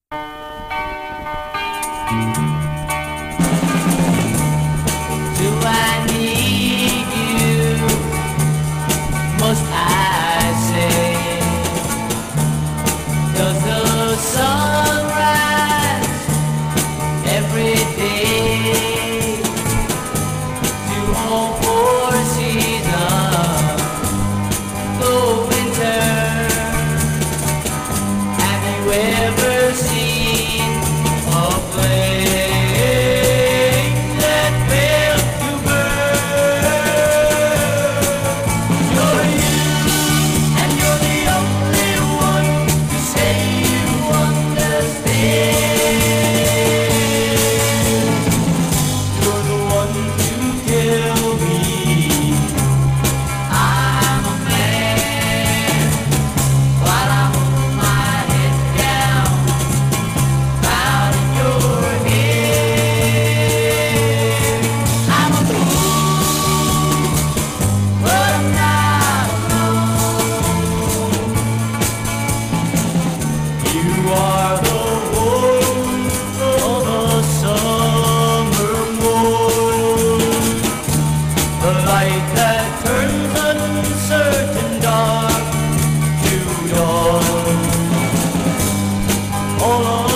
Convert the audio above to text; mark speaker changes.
Speaker 1: Do I need you? Must I say? Does the sun rise every day? Do all four seasons go winter? Have you ever seen a flame that fails to burn? You're you, and you're the only one to say you understand. You're the one to tell me I'm a man while I hold my head down, bowing your head. I'm a fool, but I'm not alone. You are the warmth of a summer morn, the light that turns uncertain dark to dawn. All